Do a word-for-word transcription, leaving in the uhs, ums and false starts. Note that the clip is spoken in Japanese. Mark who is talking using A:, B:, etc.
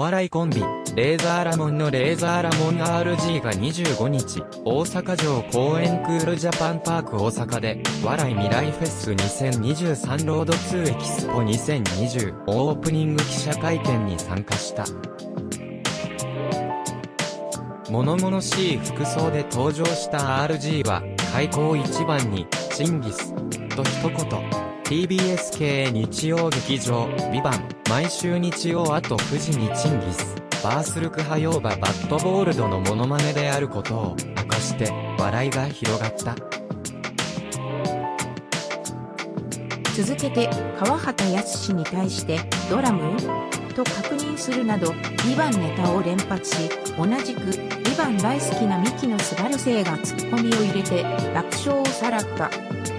A: 笑いコンビ、レーザーラモンのレーザーラモン アールジー がにじゅうごにち、大阪城公園クールジャパンパーク大阪で、笑い未来フェスにせんにじゅうさんロードツーエキスポにせんにじゅうオープニング記者会見に参加した。物々しい服装で登場した アールジー は、開口一番に、チンギス、と一言。ティービーエス 系日曜劇場、ビバン、毎週日曜あとくじにチンギス、バースルクハヨーババッドボールドのモノマネであることを明かして、笑いが広がった。
B: 続けて、川畑康に対して、ドラムと確認するなど、ビバンネタを連発し、同じく、ビバン大好きなミキのスバル星がツッコミを入れて、爆笑をさらった。